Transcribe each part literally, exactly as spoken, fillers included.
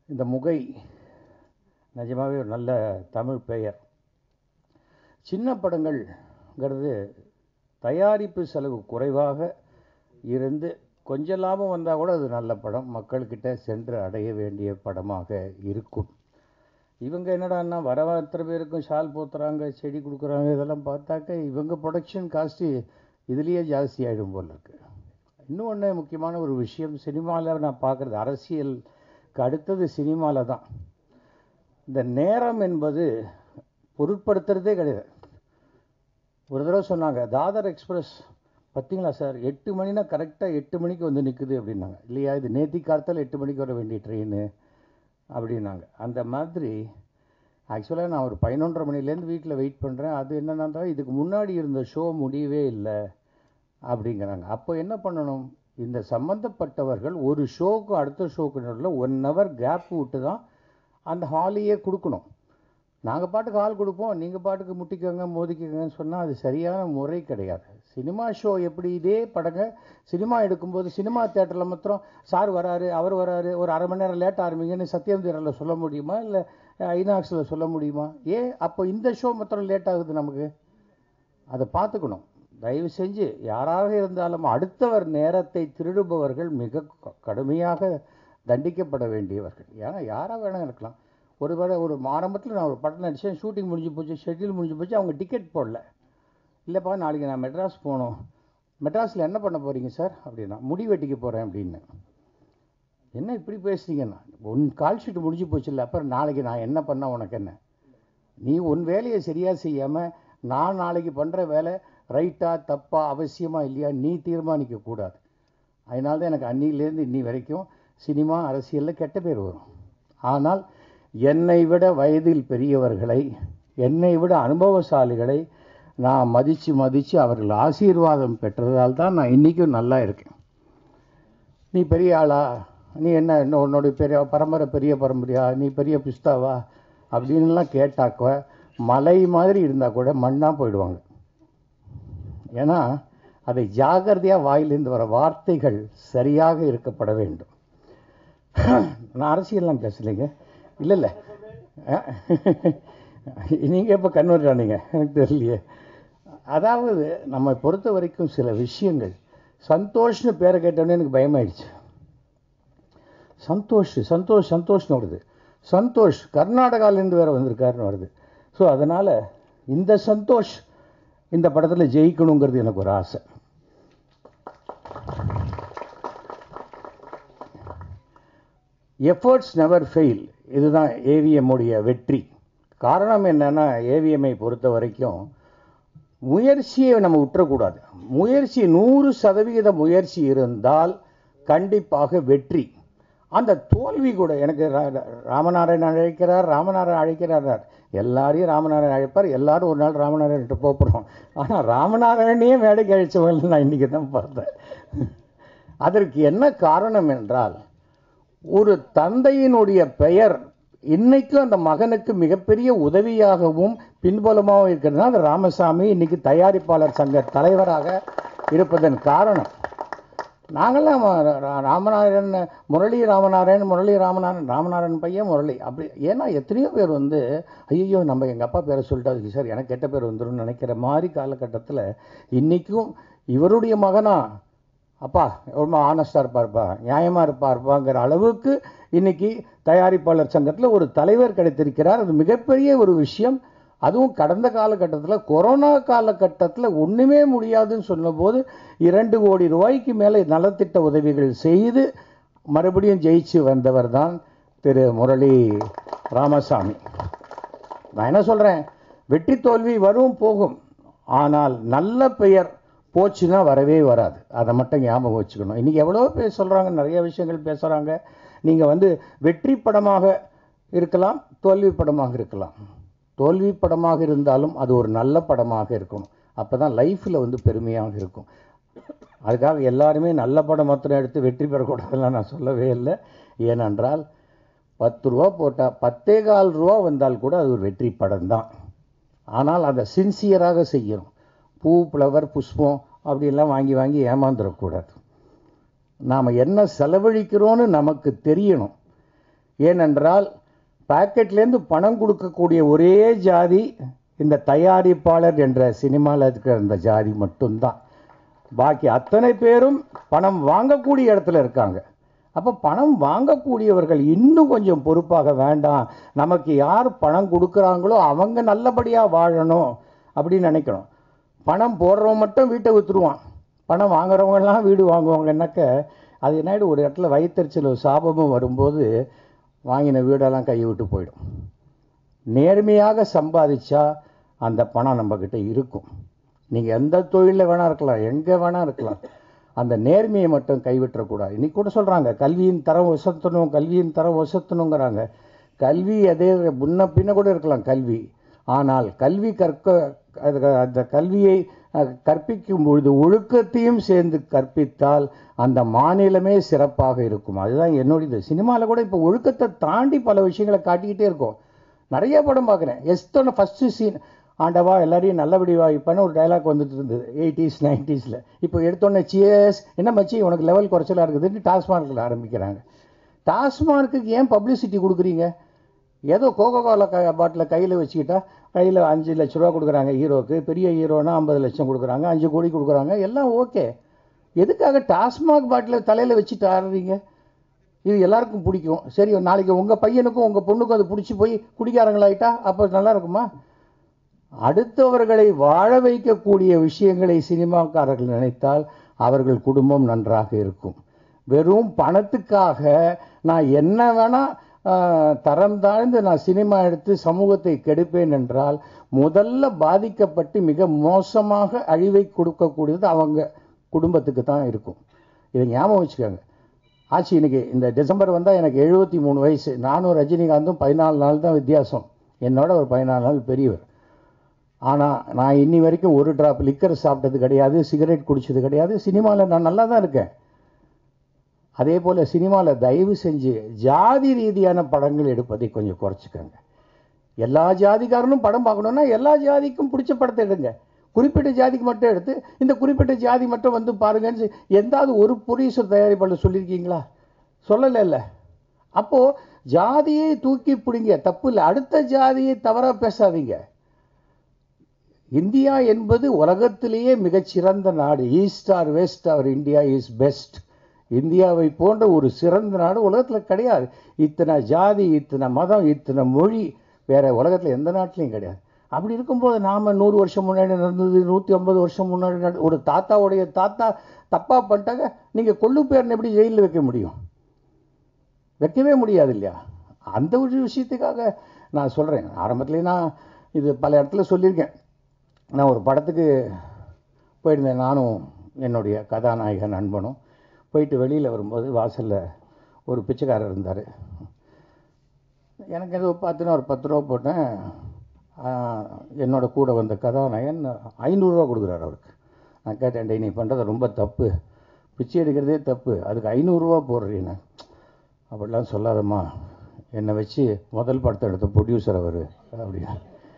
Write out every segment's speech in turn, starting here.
இந்த முகை நிஜமாகவே ஒரு நல்ல தமிழ் பெயர். சின்ன படங்கள்ங்கிறது தயாரிப்பு செலவு குறைவாக இருந்து கொஞ்சம் லாபம் வந்தால் கூட அது நல்ல படம், மக்கள்கிட்ட சென்று அடைய வேண்டிய படமாக இருக்கும். இவங்க என்னடான்னா வர அத்தனை பேருக்கும் ஷால் போத்துறாங்க, செடி கொடுக்குறாங்க, இதெல்லாம் பார்த்தாக்க இவங்க ப்ரொடக்ஷன் காஸ்ட்டு இதுலேயே ஜாஸ்தி ஆகிடும் போல் இருக்கு. இன்னொன்று முக்கியமான ஒரு விஷயம் சினிமாவில் நான் பார்க்குறது, அரசியலுக்கு அடுத்தது சினிமாவில் தான் இந்த நேரம் என்பது பொருட்படுத்துறதே கிடையாது. ஒரு தடவை சொன்னாங்க, தாதர் எக்ஸ்பிரஸ் பார்த்தீங்களா சார், எட்டு மணினா கரெக்டாக எட்டு மணிக்கு வந்து நிற்குது அப்படின்னாங்க. இல்லையா, இது நேத்தி காலத்தில் எட்டு மணிக்கு வர வேண்டிய ட்ரெயின் அப்படின்னாங்க. அந்த மாதிரி ஆக்சுவலாக நான் ஒரு பதினொன்றரை மணிலேருந்து வீட்டில் வெயிட் பண்ணுறேன். அது என்னன்னா, இதுக்கு முன்னாடி இருந்த ஷோ முடியவே இல்லை அப்படிங்கிறாங்க. அப்போ என்ன பண்ணணும், இந்த சம்மந்தப்பட்டவர்கள் ஒரு ஷோக்கு அடுத்த ஷோக்கு நடுவில் ஒன் ஹவர் கேப் விட்டு தான் அந்த ஹாலையே கொடுக்கணும். நாங்கள் பாட்டுக்கு ஹால் கொடுப்போம், நீங்கள் பாட்டுக்கு முட்டிக்கோங்க மோதிக்கோங்கன்னு சொன்னால் அது சரியான முறை கிடையாது. சினிமா ஷோ எப்படி இதே படங்க சினிமா எடுக்கும்போது சினிமா தேட்டரில் மாத்திரம் சார் வராரு அவர் வராரு ஒரு அரை மணி நேரம் லேட் ஆரம்பிங்கன்னு சத்யம் தேட்டரில் சொல்ல முடியுமா, இல்லை ஐநாக்ஸில் சொல்ல முடியுமா? ஏன் அப்போ இந்த ஷோ மாத்திரம் லேட் ஆகுது? நமக்கு அதை பார்த்துக்கணும். தயவு செஞ்சு யாராக இருந்தாலும் அடுத்தவர் நேரத்தை திருடுபவர்கள் மிக கடுமையாக தண்டிக்கப்பட வேண்டியவர்கள். ஏன்னா யாராக வேணால் இருக்கலாம். ஒரு வேளை ஒரு ஆரம்பத்தில் நான் ஒரு படம் நடித்தேன், ஷூட்டிங் முடிஞ்சு போச்சு, ஷெட்யூல் முடிஞ்சு போச்சு, அவங்க டிக்கெட் போடல. இல்லைப்பா நாளைக்கு நான் மெட்ராஸ் போகணும். மெட்ராஸில் என்ன பண்ண போகிறீங்க சார் அப்படின்னா, முடி வெட்டிக்க போகிறேன் அப்படின்னு. என்ன இப்படி பேசுறீங்கன்னா, உன் கால் ஷீட்டு முடிஞ்சு போச்சு இல்லை, அப்புறம் நாளைக்கு நான் என்ன பண்ணால் உனக்கு என்ன? நீ உன் வேலையை சரியாக செய்யாமல் நான் நாளைக்கு பண்ணுற வேலை ரைட்டா தப்பா அவசியமா இல்லையா நீ தீர்மானிக்கக்கூடாது. அதனால தான் எனக்கு அன்னிலேருந்து இன்னி வரைக்கும் சினிமா அரசியலில் கெட்ட பேர் வரும். ஆனால் என்னை விட வயதில் பெரியவர்களை, என்னை விட அனுபவசாலிகளை நான் மதித்து மதித்து அவர்கள் ஆசீர்வாதம் பெற்றதால் தான் நான் இன்றைக்கும் நல்லா இருக்கேன். நீ பெரிய ஆளா, நீ என்ன இன்னும் உன்னோடைய பெரிய பரம்பரை பெரிய பரம்பரையா, நீ பெரிய பிஸ்தாவா அப்படின்லாம் கேட்டாக்க மலை மாதிரி இருந்தால் கூட மண்ணாக போயிடுவாங்க. ஏன்னா அதை ஜாகிரதையாக வாயிலிருந்து வர வார்த்தைகள் சரியாக இருக்கப்பட வேண்டும். நான் அரசியல்லாம் பேசலைங்க, இல்லை இல்லை நீங்கள் எப்போ கன்வெர்ட் ஆனீங்க எனக்கு தெரியலையே. அதாவது நம்ம பொறுத்த வரைக்கும் சில விஷயங்கள், சந்தோஷ்னு பேரை கேட்டோன்னே எனக்கு பயமாயிடுச்சு. சந்தோஷ் சந்தோஷ் சந்தோஷ்னு வருது, சந்தோஷ் கர்நாடகாவிலேருந்து வேறு வந்திருக்காருன்னு வருது. ஸோ அதனால் இந்த சந்தோஷ் இந்த படத்தில் ஜெயிக்கணுங்கிறது எனக்கு ஒரு ஆசை. எஃபர்ட்ஸ் நெவர் ஃபெயில், இதுதான் ஏவிஎம்முடைய வெற்றி. காரணம் என்னென்னா, ஏவிஎம்ஐ பொறுத்த வரைக்கும் முயற்சியை நம்ம விட்டுறக்கூடாது. முயற்சி நூறு சதவிகித முயற்சி இருந்தால் கண்டிப்பாக வெற்றி. அந்த தோல்வி கூட எனக்கு ராமநாராயணன் அழைக்கிறார் ராமநாராயணன் அழைக்கிறார் எல்லாரையும் ராமநாராயணன் அழைப்பார், எல்லாரும் ஒரு நாள் ராமநாராயணன்ட்டு போகிறோம். ஆனால் ராமநாராயணையே மேடைக்கு அழைச்சவங்க நான் இன்றைக்கி தான் பார்த்தேன். அதற்கு என்ன காரணம் என்றால், ஒரு தந்தையினுடைய பெயர் இன்னைக்கும் அந்த மகனுக்கு மிகப்பெரிய உதவியாகவும் பின்புலமாகவும் இருக்கிறதுனா அந்த ராமசாமி இன்னைக்கு தயாரிப்பாளர் சங்க தலைவராக இருப்பதன் காரணம். நாங்கள்லாம் ராமநாராயணன் முரளி ராமநாராயணன் முரளி ராமநாராயணன் ராமநாராயணன் பையன் முரளி அப்படி. ஏன்னா எத்தனையோ பேர் வந்து ஐயோ நம்ம எங்கள் அப்பா பேரை சொல்லிட்டாது சார் எனக்கு கெட்ட பேர் வந்துடும் நினைக்கிற மாதிரி காலகட்டத்தில் இன்றைக்கும் இவருடைய மகனா அப்பா ரொம்ப ஆனஸ்டாக இருப்பார்ப்பா, நியாயமாக இருப்பார்ப்பாங்கிற அளவுக்கு இன்றைக்கி தயாரிப்பாளர் சங்கத்தில் ஒரு தலைவர் கிடைத்திருக்கிறார். அது மிகப்பெரிய ஒரு விஷயம். அதுவும் கடந்த காலகட்டத்தில் கொரோனா காலகட்டத்தில் ஒன்றுமே முடியாதுன்னு சொன்னபோது இரண்டு கோடி ரூபாய்க்கு மேலே நலத்திட்ட உதவிகள் செய்து மறுபடியும் ஜெயிச்சு வந்தவர் தான் திரு முரளி ராமசாமி. நான் என்ன சொல்கிறேன், வெற்றி தோல்வி வரும் போகும், ஆனால் நல்ல பெயர் போச்சுன்னா வரவே வராது. அதை மட்டும் ஞாபகம் வச்சுக்கணும். இன்றைக்கி எவ்வளோ பேர் சொல்கிறாங்க, நிறைய விஷயங்கள் பேசுகிறாங்க. நீங்கள் வந்து வெற்றி படமாக இருக்கலாம், தோல்வி படமாக இருக்கலாம். தோல்வி படமாக இருந்தாலும் அது ஒரு நல்ல படமாக இருக்கணும். அப்போ தான் லைஃப்பில் வந்து பெருமையாக இருக்கும். அதுக்காக எல்லாருமே நல்ல படம் மாத்திரம் எடுத்து வெற்றி பெறக்கூடாதுலாம் நான் சொல்லவே இல்லை. ஏனென்றால் பத்து ரூபா போட்டால் பத்தே கால் ரூபா வந்தால் கூட அது ஒரு வெற்றி படம் தான். ஆனால் அதை சின்சியராக செய்யணும். பூ ஃப்ளவர் புஷ்பம் அப்படிலாம் வாங்கி வாங்கி ஏமாந்துடக்கூடாது. நாம் என்ன செலவழிக்கிறோன்னு நமக்கு தெரியணும். ஏனென்றால் பாக்கெட்லேருந்து பணம் கொடுக்கக்கூடிய ஒரே ஜாதி இந்த தயாரிப்பாளர் என்ற சினிமாவில் இருக்கிற அந்த ஜாதி மட்டும்தான். பாக்கி அத்தனை பேரும் பணம் வாங்கக்கூடிய இடத்துல இருக்காங்க. அப்போ பணம் வாங்கக்கூடியவர்கள் இன்னும் கொஞ்சம் பொறுப்பாக வேண்டாம், நமக்கு யார் பணம் கொடுக்குறாங்களோ அவங்க நல்லபடியாக வாழணும் அப்படின்னு நினைக்கணும். பணம் போடுறவன் மட்டும் வீட்டை விற்றுருவான், பணம் வாங்குறவங்கெல்லாம் வீடு வாங்குவாங்கன்னாக்க அது என்ன ஒரு இடத்துல வயிற்றுச்சல் சாபமும் வரும்போது வாங்கின வீடெல்லாம் கை விட்டு போயிடும். நேர்மையாக சம்பாதிச்சா அந்த பணம் நம்மக்கிட்ட இருக்கும். நீங்கள் எந்த தொழிலில் வேணால் இருக்கலாம், எங்கே வேணால் இருக்கலாம், அந்த நேர்மையை மட்டும் கைவிட்டக்கூடாது. இன்றைக்கி கூட சொல்கிறாங்க கல்வியின் தரம் உசத்தணும், கல்வியின் தரம் உசத்தணுங்கிறாங்க. கல்வி அதே முன்ன பின்ன கூட இருக்கலாம் கல்வி, ஆனால் கல்வி கற்க அந்த கல்வியை கற்பிக்கும் பொழுது ஒழுக்கத்தையும் சேர்ந்து கற்பித்தால் அந்த மாநிலமே சிறப்பாக இருக்கும். அதுதான் என்னுடைய சினிமாவில் கூட இப்போ ஒழுக்கத்தை தாண்டி பல விஷயங்களை காட்டிக்கிட்டே இருக்கோம். நிறைய படம் பார்க்குறேன். எஸ்தோன ஃபஸ்ட்டு சீன் ஆண்டவா எல்லாரையும் நல்லபடி வாய்ப்பான்னு ஒரு டைலாக் வந்துட்டு இருந்தது எயிட்டிஸ் நைன்டிஸில். இப்போ எடுத்தோன்னே சியர்ஸ் என்ன மச்சி உனக்கு லெவல் குறைச்சலாக இருக்குதுன்னு டாஸ்மார்க்கில் ஆரம்பிக்கிறாங்க. டாஸ்மார்க்குக்கு ஏன் பப்ளிசிட்டி கொடுக்குறீங்க? ஏதோ கோகோ கோலா க பாட்டில் கையில் வச்சுக்கிட்டா கையில் அஞ்சு லட்ச ரூபா கொடுக்குறாங்க ஹீரோக்கு, பெரிய ஹீரோனா ஐம்பது லட்சம் கொடுக்குறாங்க, அஞ்சு கோடி கொடுக்குறாங்க, எல்லாம் ஓகே. எதுக்காக டாஸ்மாக் பாட்டில் தலையில் வச்சுட்டு ஆடுறீங்க? இது எல்லாருக்கும் பிடிக்கும். சரி, நாளைக்கு உங்கள் பையனுக்கும் உங்கள் பொண்ணுக்கும் அது பிடிச்சி போய் குடிக்காரங்களாயிட்டா அப்போ நல்லா இருக்குமா? அடுத்தவர்களை வாழ வைக்கக்கூடிய விஷயங்களை சினிமாக்காரர்கள் நினைத்தால் அவர்கள் குடும்பம் நன்றாக இருக்கும். வெறும் பணத்துக்காக நான் என்ன வேணால் தரம் தாழ்ந்து நான் சினிமா எடுத்து சமூகத்தை கெடுப்பேன் என்றால் முதல்ல பாதிக்கப்பட்டு மிக மோசமாக அழிவை கொடுக்கக்கூடியது அவங்க குடும்பத்துக்கு தான் இருக்கும். இதை ஞாபகம் வச்சுக்கோங்க. ஆச்சு இன்னைக்கு இந்த டிசம்பர் வந்தால் எனக்கு எழுபத்தி மூணு வயசு. நானும் ரஜினிகாந்தும் பதினாலு நாள் தான் வித்தியாசம், என்னோட ஒரு பதினாலு நாள் பெரியவர். ஆனால் நான் இன்னி வரைக்கும் ஒரு ட்ராப் லிக்கர் சாப்பிட்டது கிடையாது, சிகரெட் குடித்தது கிடையாது. சினிமாவில் நான் நல்லா தான் இருக்கேன். அதே போல் சினிமாவில் தயவு செஞ்சு ஜாதி ரீதியான படங்கள் எடுப்பதை கொஞ்சம் குறைச்சிக்கோங்க. எல்லா ஜாதிக்காரனும் படம் பார்க்கணுன்னா எல்லா ஜாதிக்கும் பிடிச்ச படத்தை எடுங்க. குறிப்பிட்ட ஜாதிக்கு மட்டும் எடுத்து இந்த குறிப்பிட்ட ஜாதி மட்டும் வந்து பாருங்கன்னு எந்தாவது ஒரு ப்ரொடியூசர் தயாரிப்பாளர் சொல்லியிருக்கீங்களா? சொல்லலை இல்லை. அப்போது ஜாதியை தூக்கி பிடிங்க, தப்பு இல்லை. அடுத்த ஜாதியை தவறாக பேசாதீங்க. இந்தியா என்பது உலகத்திலேயே மிகச்சிறந்த நாடு. East or west or India is best. இந்தியாவை போன்ற ஒரு சிறந்த நாடு உலகத்தில் கிடையாது. இத்தனை ஜாதி, இத்தனை மதம், இத்தனை மொழி வேறு உலகத்தில் எந்த நாட்டிலையும் கிடையாது. அப்படி இருக்கும்போது நாம் நூறு வருஷம் முன்னாடி நடந்தது, நூற்றி ஐம்பது வருஷம் முன்னாடி நட ஒரு தாத்தாவுடைய தாத்தா தப்பாக பண்ணிட்டாங்க, நீங்கள் கொள்ளு பேரன் எப்படி ஜெயிலில் வைக்க முடியும்? வைக்கவே முடியாது இல்லையா? அந்த ஒரு விஷயத்துக்காக நான் சொல்கிறேன். ஆரம்பத்துலேயே நான் இது பல இடத்துல சொல்லியிருக்கேன். நான் ஒரு படத்துக்கு போயிருந்தேன், நானும் என்னுடைய கதாநாயகன் நண்பனும். போயிட்டு வெளியில் வரும்போது வாசலில் ஒரு பிச்சைக்காரர் இருந்தார். எனக்கு ஏதோ பார்த்துன்னா ஒரு பத்து ரூபா போட்டேன். என்னோட கூட வந்த கதாநாயகன் ஐநூறுரூவா கொடுக்குறாரு அவருக்கு. நான் கேட்டேன், டே நீ பண்ணுறது ரொம்ப தப்பு, பிச்சை எடுக்கிறதே தப்பு, அதுக்கு ஐநூறுரூவா போடுறீங்க. அப்படிலாம் சொல்லாதம்மா, என்னை வச்சு முதல் படத்தை எடுத்த ப்ரொடியூசர் அவர் அப்படின்னா.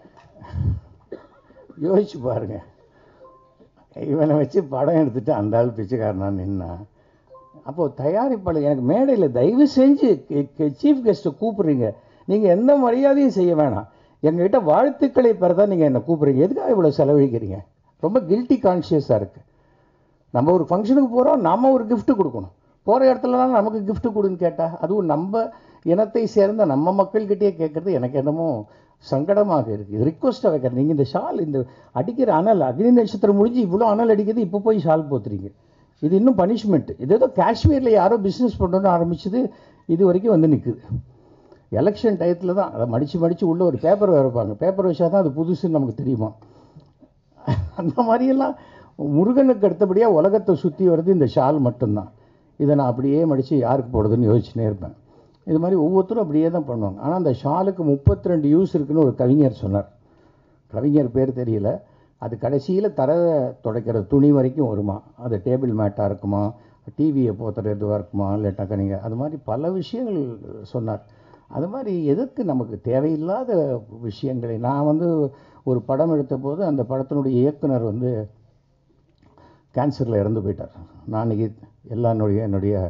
யோசிச்சு பாருங்கள், இவனை வச்சு படம் எடுத்துகிட்டு அந்த ஆள் பிச்சைக்காரனா நின்னா. அப்போது தயாரிப்பாளர் எனக்கு மேடையில் தயவு செஞ்சு சீஃப் கெஸ்ட்டை கூப்பிட்றீங்க, நீங்கள் எந்த மரியாதையும் செய்ய வேணாம், எங்ககிட்ட வாழ்த்துக்களை பெற தான் நீங்கள் என்னை கூப்பிட்றீங்க, எதுக்காக இவ்வளோ செலவழிக்கிறீங்க? ரொம்ப கில்ட்டி கான்ஷியஸாக இருக்குது. நம்ம ஒரு ஃபங்க்ஷனுக்கு போகிறோம், நம்ம ஒரு கிஃப்ட்டு கொடுக்கணும். போகிற இடத்துலலாம் நமக்கு கிஃப்ட்டு கொடுன்னு கேட்டால், அதுவும் நம்ம இனத்தை சேர்ந்த நம்ம மக்கள்கிட்டே கேட்குறது எனக்கு என்னமோ சங்கடமாக இருக்குது. இது ரிக்வஸ்ட்டாக வைக்கிறேன். நீங்கள் இந்த ஷால், இந்த அடிக்கிற அனல், அக்னி நட்சத்திரம் முடிஞ்சு இவ்வளோ அனல் அடிக்கிறது, இப்போ போய் ஷால் போத்துறீங்க, இது இன்னும் பனிஷ்மெண்ட். இது ஏதோ காஷ்மீரில் யாரோ பிஸ்னஸ் பண்ணுறோன்னு ஆரம்பிச்சது இது வரைக்கும் வந்து நிற்குது. எலெக்ஷன் டயத்தில் தான் அதை மடித்து மடித்து உள்ளே ஒரு பேப்பர் வைப்பாங்க. பேப்பர் வச்சா தான் அது புதுசுன்னு நமக்கு தெரியுமா? அந்த மாதிரியெல்லாம் முருகனுக்கு அடுத்தபடியாக உலகத்தை சுற்றி வருது இந்த ஷால் மட்டும்தான். இதை நான் அப்படியே மடித்து யாருக்கு போடுறதுன்னு யோசிச்சுனே இருப்பேன். இது மாதிரி ஒவ்வொருத்தரும் அப்படியே தான் பண்ணுவாங்க. ஆனால் அந்த ஷாலுக்கு முப்பத்தி ரெண்டு யூஸ் இருக்குதுன்னு ஒரு கவிஞர் சொன்னார். கவிஞர் பேர் தெரியல. அது கடைசியில் தர துடைக்கிற துணி வரைக்கும் வருமா, அது டேபிள் மேட்டாக இருக்குமா, டிவியை போத்துற இதுவாக இருக்குமா, இல்லாட்டாக்கா நீங்கள் அது மாதிரி பல விஷயங்கள் சொன்னார். அது மாதிரி எதுக்கு நமக்கு தேவையில்லாத விஷயங்களை. நான் வந்து ஒரு படம் எடுத்த போது அந்த படத்தினுடைய இயக்குனர் வந்து கேன்சரில் இறந்து போயிட்டார். நான் இன்றைக்கி எல்லா என்னுடைய என்னுடைய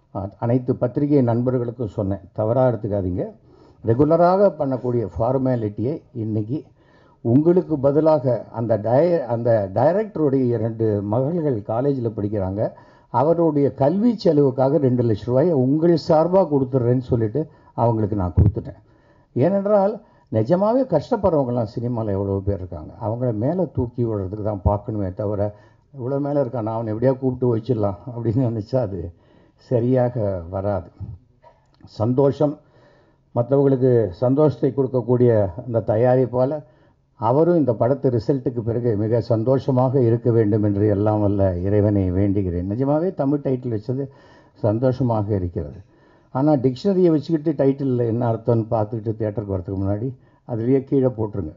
அனைத்து பத்திரிகை நண்பர்களுக்கும் சொன்னேன், தவறாக எடுத்துக்காதீங்க. ரெகுலராக பண்ணக்கூடிய ஃபார்மாலிட்டியை இன்றைக்கி உங்களுக்கு பதிலாக அந்த டய அந்த டைரக்டருடைய இரண்டு மகள்கள் காலேஜில் படிக்கிறாங்க, அவருடைய கல்வி செலவுக்காக ரெண்டு லட்ச ரூபாயை உங்கள் சார்பாக கொடுத்துட்றேன்னு சொல்லிவிட்டு அவங்களுக்கு நான் கொடுத்துட்டேன். ஏனென்றால் நிஜமாகவே கஷ்டப்படுறவங்களாம் சினிமாவில் எவ்வளோ பேர் இருக்காங்க. அவங்கள மேலே தூக்கி விடுறதுக்கு தான் பார்க்கணுமே தவிர, இவ்வளோ மேலே இருக்கான் நான் அவனை எப்படியா கூப்பிட்டு வச்சிடலாம் அப்படின்னு நினச்சா அது சரியாக வராது. சந்தோஷம், மற்றவங்களுக்கு சந்தோஷத்தை கொடுக்கக்கூடிய அந்த தயாரிப்பால் அவரும் இந்த படத்து ரிசல்ட்டுக்கு பிறகு மிக சந்தோஷமாக இருக்க வேண்டும் என்று எல்லாம் வல்ல இறைவனை வேண்டுகிறேன். நிஜமாகவே தமிழ் டைட்டில் வச்சது சந்தோஷமாக இருக்கிறது. ஆனால் டிக்ஷனரியை வச்சுக்கிட்டு டைட்டிலில் என்ன அர்த்தம்னு பார்த்துக்கிட்டு தியேட்டருக்கு வரதுக்கு முன்னாடி அதுலேயே கீழே போட்டுருங்க,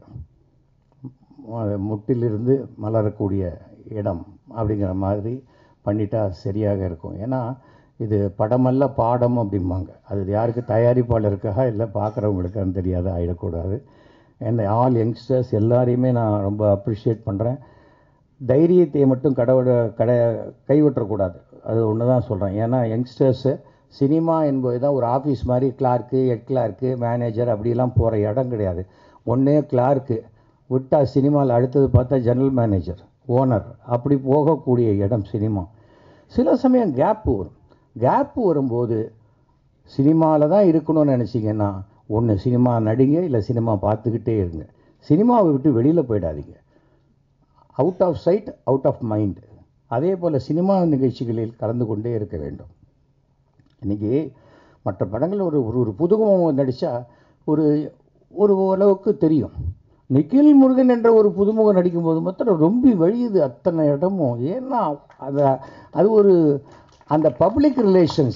முட்டிலிருந்து மலரக்கூடிய இடம் அப்படிங்கிற மாதிரி பண்ணிட்டா சரியாக இருக்கும். ஏன்னா இது படமல்ல பாடம் அப்படிம்பாங்க. அது யாருக்கு தயாரிப்பாளருக்காக இல்லை பார்க்குறவங்களுக்கான்னு தெரியாது, ஆகிடக்கூடாது. அண்ட் ஆல் யங்ஸ்டர்ஸ் எல்லாரையுமே நான் ரொம்ப அப்ரிஷியேட் பண்ணுறேன். தைரியத்தை மட்டும் கடவுளை கடை கைவிட்டக்கூடாது, அது ஒன்று தான் சொல்கிறேன். ஏன்னா யங்ஸ்டர்ஸு சினிமா என்பது தான் ஒரு ஆஃபீஸ் மாதிரி, கிளார்க்கு, ஹெட் கிளார்க்கு, மேனேஜர் அப்படிலாம் போகிற இடம் கிடையாது. ஒன்றே கிளார்க்கு விட்டால் சினிமாவில் அடுத்தது பார்த்தா ஜெனரல் மேனேஜர், ஓனர், அப்படி போகக்கூடிய இடம் சினிமா. சில சமயம் கேப்பு வரும். கேப்பு வரும்போது சினிமாவில் தான் இருக்கணும்னு நினச்சிங்கன்னா ஒன்று சினிமா நடிங்க, இல்லை சினிமா பார்த்துக்கிட்டே இருங்க. சினிமாவை விட்டு வெளியில் போயிடாதீங்க. Out of sight out of mind. அதே போல் சினிமா நிகழ்ச்சிகளில் கலந்து கொண்டே இருக்க வேண்டும். இன்றைக்கி மற்ற படங்கள் ஒரு ஒரு புதுமுகம் நடித்தா ஒரு ஒரு அளவுக்கு தெரியும். நிக்கில் முருகன் என்ற ஒரு புதுமுகம் நடிக்கும்போது மாத்திரம் ரொம்ப வழியுது அத்தனை இடமும். ஏன்னா அதை அது ஒரு அந்த பப்ளிக் ரிலேஷன்ஸ்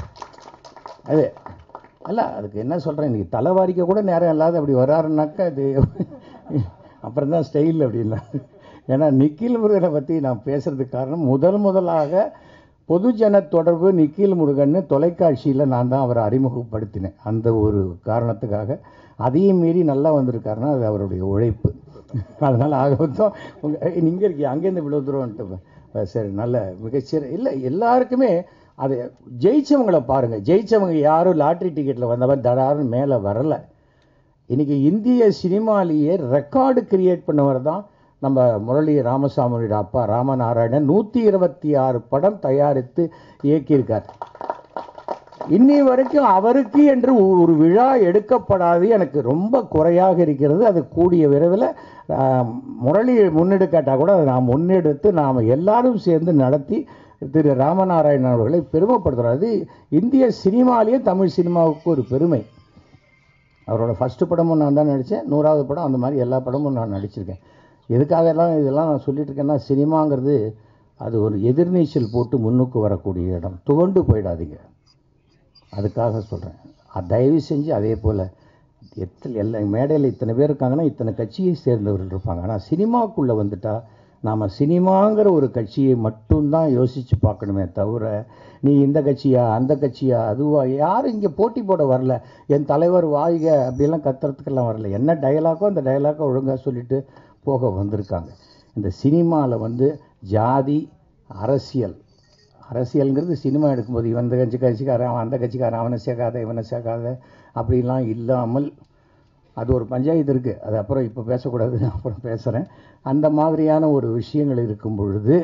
அது அல்ல. அதுக்கு என்ன சொல்கிறேன், இன்றைக்கி தலைவாரிக்க கூட நேரம் இல்லாத அப்படி வராருனாக்கா அது அப்புறம் தான் ஸ்டைல் அப்படின்னா. ஏன்னா நிக்கில் முருகனை பற்றி நான் பேசுகிறதுக்கு காரணம், முதல் முதலாக பொதுஜன தொடர்பு நிக்கில் முருகன்னு தொலைக்காட்சியில் நான் தான் அவரை அறிமுகப்படுத்தினேன். அந்த ஒரு காரணத்துக்காக அதையும் மீறி நல்லா வந்திருக்காருன்னா அது அவருடைய உழைப்பு. அதனால் ஆக மொத்தம் உங்கள் நீங்கள் இருக்கீங்க அங்கேருந்து இவ்வளோ தூரம்ன்ட்டு சரி, நல்ல மிகச்சிற இல்லை எல்லாருக்குமே அது ஜெயித்தவங்களை பாருங்கள். ஜெயித்தவங்க யாரும் லாட்ரி டிக்கெட்டில் வந்தவன் தடாருன்னு மேலே வரலை. இன்றைக்கி இந்திய சினிமாலேயே ரெக்கார்டு கிரியேட் பண்ணவர் தான் நம்ம முரளி ராமசாமியோட அப்பா ராமநாராயணன். நூற்றி இருபத்தி ஆறு படம் தயாரித்து இயக்கியிருக்கார். இன்னி வரைக்கும் அவருக்கு என்று ஒரு விழா எடுக்கப்படாது எனக்கு ரொம்ப குறையாக இருக்கிறது. அது கூடிய விரைவில் முரளி முன்னெடுக்காட்டால் கூட அதை நாம் முன்னெடுத்து நாம் எல்லாரும் சேர்ந்து நடத்தி திரு ராமநாராயணன் அவர்களை பெருமைப்படுத்துகிறார். அது இந்திய சினிமாலேயே தமிழ் சினிமாவுக்கு ஒரு பெருமை. அவரோட ஃபஸ்ட்டு படமும் நான் தான் நடித்தேன், நூறாவது படம் அந்த மாதிரி எல்லா படமும் நான் நடிச்சிருக்கேன். எதுக்காக எல்லாம் இதெல்லாம் நான் சொல்லிட்டு இருக்கேன்னா, சினிமாங்கிறது அது ஒரு எதிர்நீச்சல் போட்டு முன்னுக்கு வரக்கூடிய இடம். துவண்டு போயிடாதீங்க, அதுக்காக சொல்கிறேன். தயவு செஞ்சு அதே போல் எத்தனை எல்லா மேடையில் இத்தனை பேர் இருக்காங்கன்னா இத்தனை கட்சியை சேர்ந்தவர்கள் இருப்பாங்க. ஆனால் சினிமாவுக்குள்ளே வந்துட்டால் நாம் சினிமாங்கிற ஒரு கட்சியை மட்டும்தான் யோசித்து பார்க்கணுமே தவிர, நீ இந்த கட்சியா அந்த கட்சியா அதுவா, யாரும் இங்கே போட்டி போட வரல. என் தலைவர் வாய்க அப்படிலாம் கத்துறதுக்கெல்லாம் வரல. என்ன டயலாக்கோ அந்த டயலாக்கோ ஒழுங்காக சொல்லிட்டு போக வந்திருக்காங்க. இந்த சினிமாவில் வந்து ஜாதி அரசியல் அரசியல்ங்கிறது சினிமா எடுக்கும்போது இவன் இந்த கட்சி கட்சிக்காரன் அவன் அந்த கட்சிக்காரன் அவனை சேர்க்காத இவனை சேர்க்காத அப்படிலாம் இல்லாமல், அது ஒரு பஞ்சாயத்து இருக்குது, அது அப்புறம் இப்போ பேசக்கூடாது, அப்புறம் பேசுகிறேன். அந்த மாதிரியான ஒரு விஷயங்கள் இருக்கும் பொழுது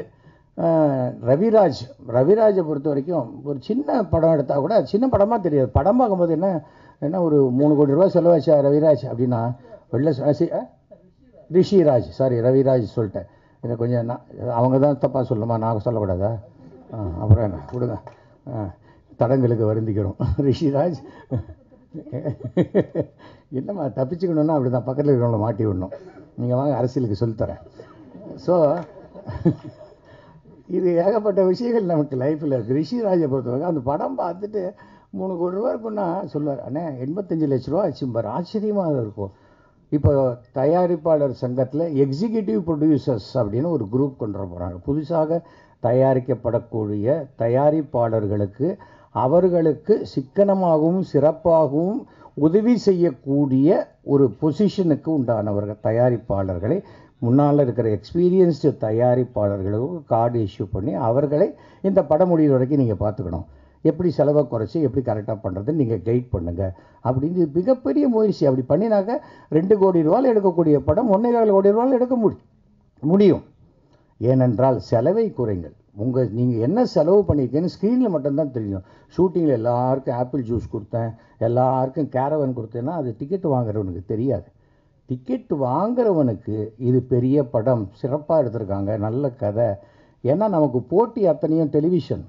ரவிராஜ் ரவிராஜை பொறுத்த வரைக்கும் ஒரு சின்ன படம் எடுத்தால் கூட சின்ன படமாக தெரியாது. படம் பார்க்கும்போது என்ன என்ன ஒரு மூணு கோடி ரூபா செலவாச்சா ரவிராஜ் அப்படின்னா வெளில ரிஷிராஜ் சாரி ரவிராஜ் சொல்லிட்டேன். இதை கொஞ்சம் நான் அவங்க தான் தப்பாக சொல்லணுமா, நான் சொல்லக்கூடாதா? ஆ அப்புறம் என்ன கொடுங்க, தடங்களுக்கு வருந்திக்கிறோம். ரிஷிராஜ் என்னம்மா தப்பிச்சுக்கணுன்னா அப்படி தான் பக்கத்தில் இருக்கிறவங்கள மாட்டி விடணும். நீங்கள் வாங்க அரசியலுக்கு சொல்லித்தரேன். ஸோ இது ஏகப்பட்ட விஷயங்கள் நமக்கு லைஃப்பில் இருக்குது. ரிஷிராஜை பொறுத்தவரைக்கும் அந்த படம் பார்த்துட்டு மூணு கோடி ரூபா இருக்குன்னா சொல்லுவார், அண்ணே எண்பத்தஞ்சு லட்ச ரூபா ஆச்சும்பார். ஆச்சரியமாக இருக்கும். இப்போ தயாரிப்பாளர் சங்கத்தில் எக்ஸிக்யூட்டிவ் ப்ரொடியூசர்ஸ் அப்படின்னு ஒரு குரூப் கொண்டு வர போகிறாங்க. புதுசாக தயாரிக்கப்படக்கூடிய தயாரிப்பாளர்களுக்கு அவர்களுக்கு சிக்கனமாகவும் சிறப்பாகவும் உதவி செய்யக்கூடிய ஒரு பொசிஷனுக்கு உண்டானவர்கள் தயாரிப்பாளர்களை முன்னால் இருக்கிற எக்ஸ்பீரியன்ஸ்டு தயாரிப்பாளர்களுக்கு கார்டு இஷ்யூ பண்ணி அவர்களை இந்த படம் முடிகிற வரைக்கும் நீங்கள் பார்த்துக்கணும். எப்படி செலவை குறைச்சி எப்படி கரெக்டாக பண்ணுறதுன்னு நீங்கள் கைட் பண்ணுங்கள் அப்படின்னு மிகப்பெரிய முயற்சி. அப்படி பண்ணினாக்க ரெண்டு கோடி ரூபாயில் எடுக்கக்கூடிய படம் ஒன்றே கால் கோடி ரூபாயில் எடுக்க முடி முடியும். ஏனென்றால் செலவை குறைங்கள். உங்கள் நீங்கள் என்ன செலவு பண்ணியிருக்கேன்னு ஸ்க்ரீனில் மட்டும்தான் தெரியும். ஷூட்டிங்கில் எல்லாருக்கும் ஆப்பிள் ஜூஸ் கொடுத்தேன், எல்லாருக்கும் கேரவன் கொடுத்தேன்னா அது டிக்கெட் வாங்குறவனுக்கு தெரியாது. டிக்கெட் வாங்குறவனுக்கு இது பெரிய படம், சிறப்பாக எடுத்திருக்காங்க, நல்ல கதை. ஏன்னா நமக்கு போட்டி அத்தனையும் டெலிவிஷன்,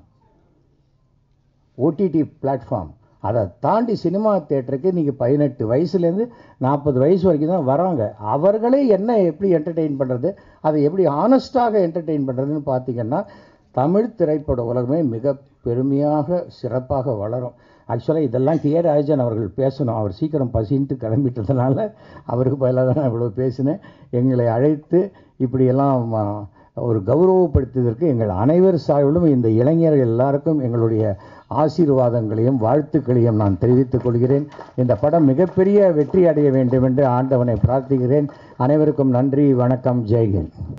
ஓடிடி பிளாட்ஃபார்ம். அதை தாண்டி சினிமா தேட்டருக்கு நீங்கள் பதினெட்டு வயசுலேருந்து நாற்பது வயசு வரைக்கும் தான் வராங்க. அவர்களே என்ன எப்படி என்டர்டெயின் பண்ணுறது, அதை எப்படி ஆனஸ்டாக என்டர்டெயின் பண்ணுறதுன்னு பார்த்தீங்கன்னா தமிழ் திரைப்பட உலகமே மிக பெருமையாக சிறப்பாக வளரும். ஆக்சுவலாக இதெல்லாம் கே ராஜன் அவர்கள் பேசணும். அவர் சீக்கிரம் பசின்ட்டு கிளம்பிட்டதுனால அவருக்கு பதிலாக தான் நான் இவ்வளோ பேசினேன். எங்களை அழைத்து இப்படியெல்லாம் ஒரு கௌரவப்படுத்தியதற்கு எங்கள் அனைவர் சார்பிலும் இந்த இளைஞர்கள் எல்லாருக்கும் எங்களுடைய ஆசீர்வாதங்களையும் வாழ்த்துக்களையும் நான் தெரிவித்துக் கொள்கிறேன். இந்த படம் மிகப்பெரிய வெற்றி அடைய வேண்டும் என்று ஆண்டவனை பிரார்த்திக்கிறேன். அனைவருக்கும் நன்றி, வணக்கம், ஜெய்ஹிந்த்.